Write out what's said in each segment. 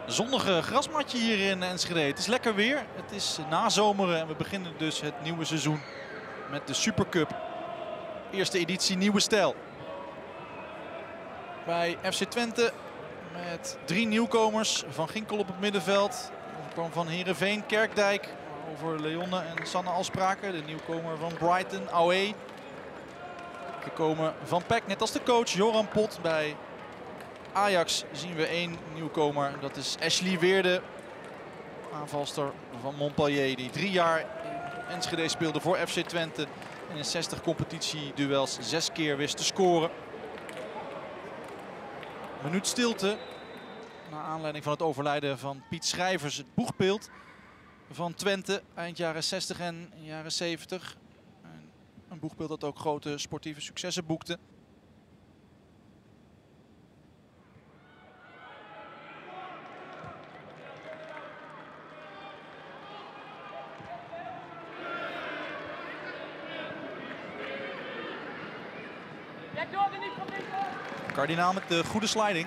zonnige grasmatje hier in Enschede. Het is lekker weer. Het is nazomeren en we beginnen dus het nieuwe seizoen met de Supercup. Eerste editie nieuwe stijl. Bij FC Twente met 3 nieuwkomers. Van Ginkel op het middenveld. Er kwam van Heerenveen, Kerkdijk. Over Leonne en Sanne al spraken. De nieuwkomer van Brighton, Aoué. Gekomen van PEC, net als de coach Joran Pot. Bij Ajax zien we 1 nieuwkomer. Dat is Ashley Weerde, aanvalster van Montpellier. Die 3 jaar in Enschede speelde voor FC Twente. En in 60 competitieduels 6 keer wist te scoren. Minuut stilte. Naar aanleiding van het overlijden van Piet Schrijvers. Het boegbeeld van Twente eind jaren 60 en jaren 70. Een boegbeeld dat ook grote sportieve successen boekte. Kardinaal met de goede sliding.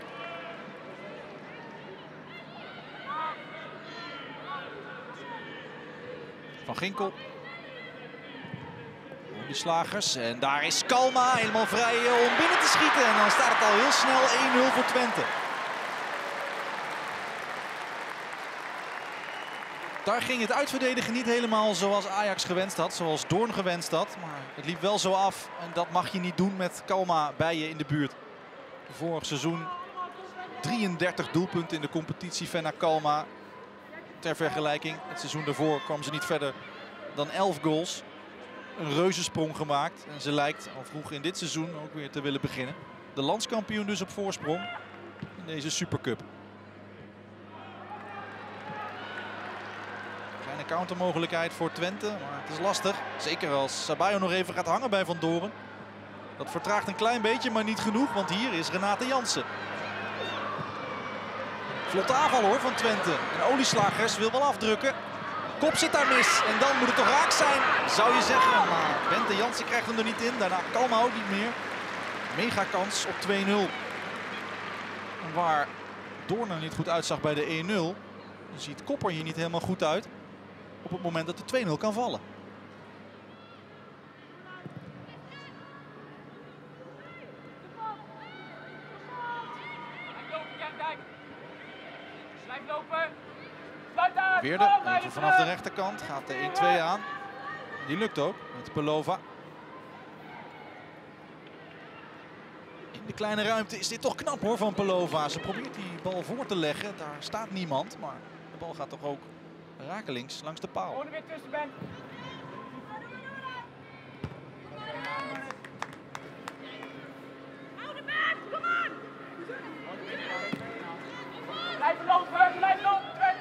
Van Ginkel. Die slagers. En daar is Kalma helemaal vrij om binnen te schieten. En dan staat het al heel snel 1-0 voor Twente. Daar ging het uitverdedigen niet helemaal zoals Ajax gewenst had. Zoals Doorn gewenst had. Maar het liep wel zo af. En dat mag je niet doen met Kalma bij je in de buurt. Vorig seizoen 33 doelpunten in de competitie. Fenna Kalma. Ter vergelijking. Het seizoen daarvoor kwam ze niet verder dan 11 goals. Een reuzensprong gemaakt. En ze lijkt al vroeg in dit seizoen ook weer te willen beginnen. De landskampioen dus op voorsprong in deze Supercup. Kleine countermogelijkheid voor Twente, maar het is lastig. Zeker als Sabayo nog even gaat hangen bij Van Doorn. Dat vertraagt een klein beetje, maar niet genoeg, want hier is Renate Jansen. Vlotte aanval hoor van Twente. En Olieslagers wil wel afdrukken. Kop zit daar mis en dan moet het toch raak zijn, zou je zeggen. Maar Bente Jansen krijgt hem er niet in. Daarna Kalma ook niet meer. Mega kans op 2-0. Waar Doorn er niet goed uitzag bij de 1-0. Ziet Kopper hier niet helemaal goed uit. Op het moment dat de 2-0 kan vallen. Weerde even vanaf de rechterkant. Gaat de 1-2 aan. Die lukt ook met Pelova. In de kleine ruimte is dit toch knap hoor van Pelova. Ze probeert die bal voor te leggen. Daar staat niemand. Maar de bal gaat toch ook rakelings langs de paal. Gewoon er weer tussen bent. Blijf lopen, blijf lopen.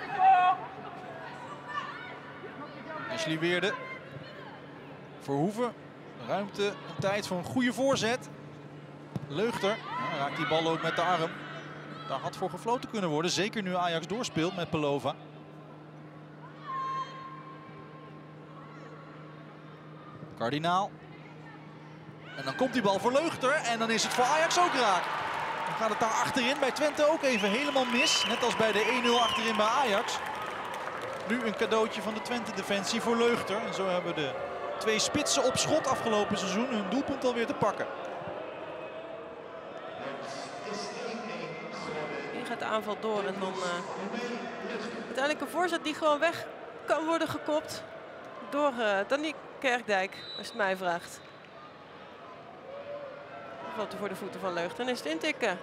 Ashley Weerde. Verhoeven. Ruimte en tijd voor een goede voorzet. Leugter. Ja, raakt die bal ook met de arm. Daar had voor gefloten kunnen worden. Zeker nu Ajax doorspeelt met Pelova. Kardinaal. En dan komt die bal voor Leugter. En dan is het voor Ajax ook raak. Dan gaat het daar achterin bij Twente ook even helemaal mis. Net als bij de 1-0 achterin bij Ajax. Nu een cadeautje van de Twente-defensie voor Leugter. En zo hebben de 2 spitsen op schot afgelopen seizoen hun doelpunt alweer te pakken. Hier gaat de aanval door en dan uiteindelijk een voorzet die gewoon weg kan worden gekopt door Danny Kerkdijk, als het mij vraagt. Valt er voor de voeten van Leugter en is het intikken.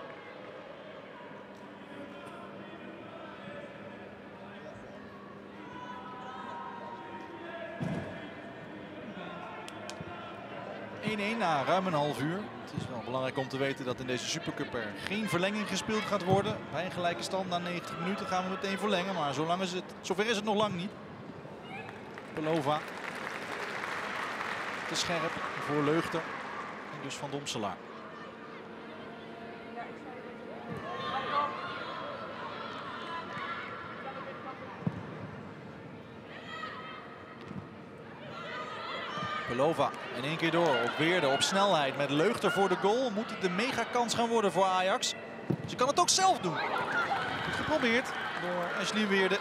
Na ruim een half uur. Het is wel belangrijk om te weten dat in deze Supercup er geen verlenging gespeeld gaat worden. Bij een gelijke stand na 90 minuten gaan we meteen verlengen. Maar zover is het nog lang niet. Pelova. Te scherp voor Leugter. En dus Van Domselaar. Pelova in één keer door op Weerde, op snelheid met Leugter voor de goal. Moet het de mega kans gaan worden voor Ajax. Ze kan het ook zelf doen. Goed geprobeerd door Ashley Weerde.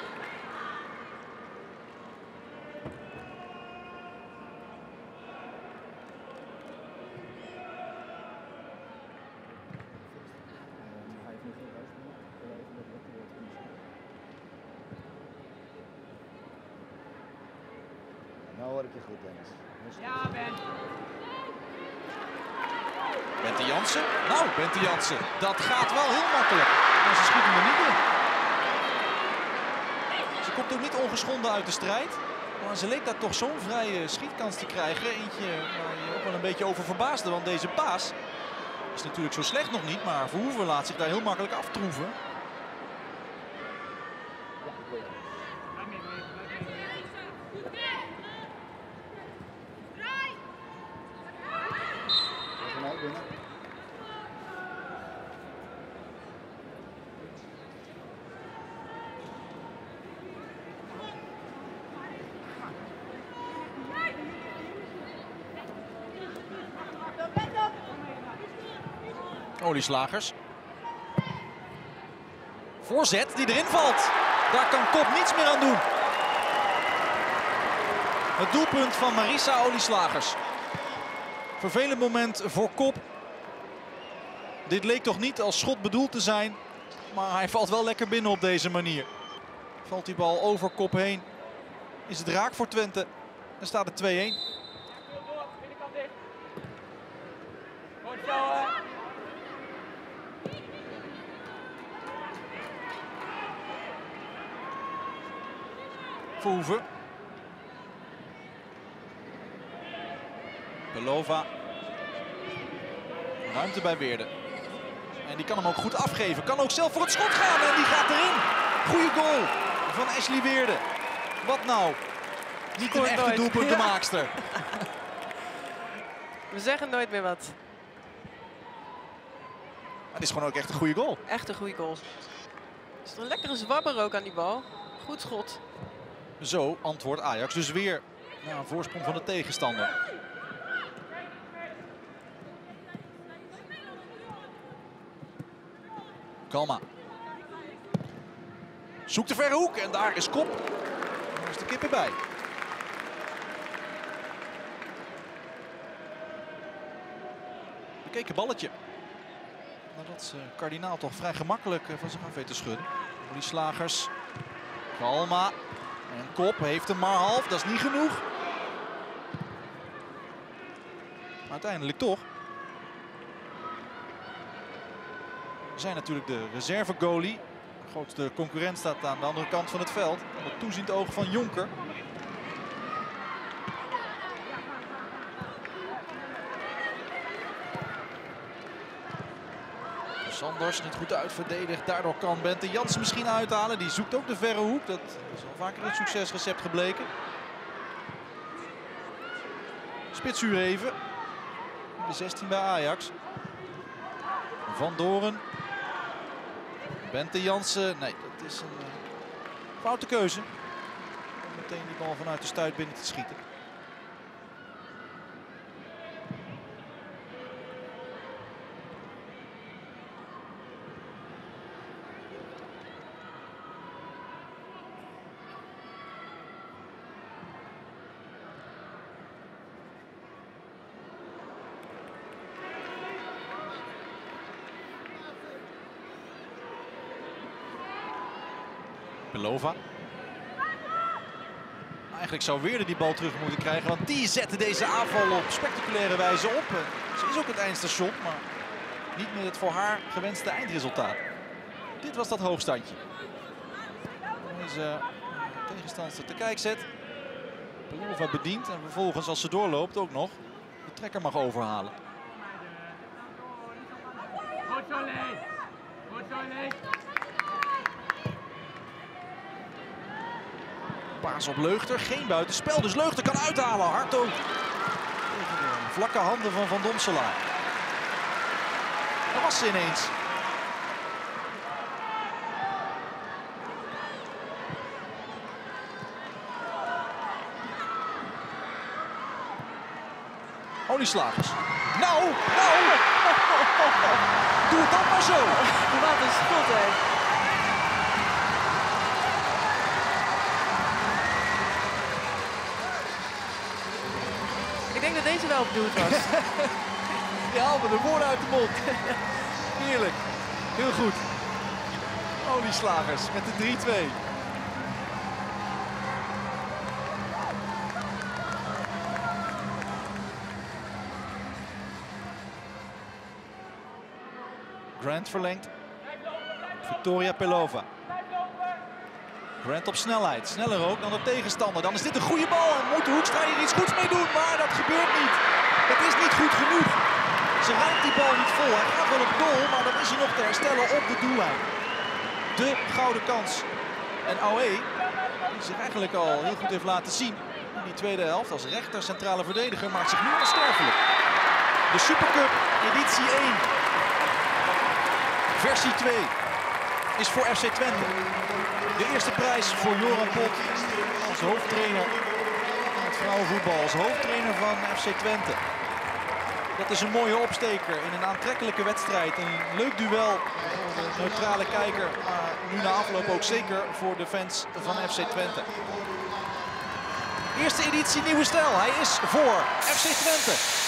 Nou hoor ik je goed, Dennis. Ja, Ben. Bente Jansen. Nou, Bente Jansen. Dat gaat wel heel makkelijk. Maar ze schiet hem er niet in. Ze komt ook niet ongeschonden uit de strijd. Maar ze leek daar toch zo'n vrije schietkans te krijgen. Eentje waar je ook wel een beetje over verbaasde. Want deze paas is natuurlijk zo slecht nog niet. Maar Verhoeven laat zich daar heel makkelijk aftroeven. Binnen. Olieslagers. Voorzet die erin valt. Daar kan Kop niets meer aan doen. Het doelpunt van Marissa Olieslagers. Vervelend moment voor Kop. Dit leek toch niet als schot bedoeld te zijn. Maar hij valt wel lekker binnen op deze manier. Valt die bal over Kop heen. Is het raak voor Twente. En staat het 2-1. Binnenkant dicht. Goed zo, hè. Verhoeven. Belova. Ruimte bij Weerde. En die kan hem ook goed afgeven. Kan ook zelf voor het schot gaan en die gaat erin. Goeie goal van Ashley Weerde. Wat nou? Niet een echte doelpuntenmaakster. We zeggen nooit meer wat. Maar het is gewoon ook echt een goede goal. Echt een goede goal. Er is een lekkere zwabber ook aan die bal. Goed schot. Zo antwoordt Ajax dus weer na een voorsprong van de tegenstander. Kalma. Zoekt de verre hoek en daar is Kop. Daar is de kip erbij. Bekeken balletje. Nadat ze Kardinaal toch vrij gemakkelijk van zich af weet te schudden. Die Slagers. Kalma. En Kop heeft hem maar half. Dat is niet genoeg. Maar uiteindelijk toch. We zijn natuurlijk de reserve goalie. De grootste concurrent staat aan de andere kant van het veld. En het toeziend oog van Jonker. Sanders niet goed uitverdedigd. Daardoor kan Bente Jansen misschien uithalen. Die zoekt ook de verre hoek. Dat is al vaker het succesrecept gebleken. Spitsuur even. In de 16 bij Ajax. Van Doren. Bente Jansen. Nee, dat is een foute keuze. Om meteen die bal vanuit de stuit binnen te schieten. Belova. Eigenlijk zou Weerde die bal terug moeten krijgen, want die zette deze aanval op spectaculaire wijze op. Ze is ook het eindstation, maar niet met het voor haar gewenste eindresultaat. Dit was dat hoogstandje. Deze tegenstander te kijk zet. Belova bedient en vervolgens als ze doorloopt ook nog de trekker mag overhalen. Goed zo, Lee. Goed zo, Lee. Paas op Leugter, geen buitenspel, dus Leugter kan uithalen. Hartog tegen de vlakke handen van Van Domselaar. Daar was ze ineens. Olieslagers. Nou! Doe het dan maar zo! Wat een schot, hè. wel bedoeld was. Je haalde de woorden uit de mond. Heerlijk. Heel goed. Olieslagers met de 3-2. Grant verlengt. Victoria Pelova. Grant op snelheid. Sneller ook dan de tegenstander. Dan is dit een goede bal. En moet Hoekstra hier iets goeds mee doen. Maar dat gebeurt niet. Het is niet goed genoeg. Ze raakt die bal niet vol. Hij gaat wel op goal. Maar dan is hij nog te herstellen op de doellijn. De gouden kans. En Aoué, die zich eigenlijk al heel goed heeft laten zien in die tweede helft als rechter centrale verdediger, maakt zich nu onsterfelijk. De Supercup editie 1. Versie 2 is voor FC Twente. De eerste prijs voor Joran Pot als hoofdtrainer van het vrouwenvoetbal, als hoofdtrainer van FC Twente. Dat is een mooie opsteker in een aantrekkelijke wedstrijd. Een leuk duel voor de neutrale kijker, maar nu na afloop ook zeker voor de fans van FC Twente. Eerste editie nieuwe stijl. Hij is voor FC Twente.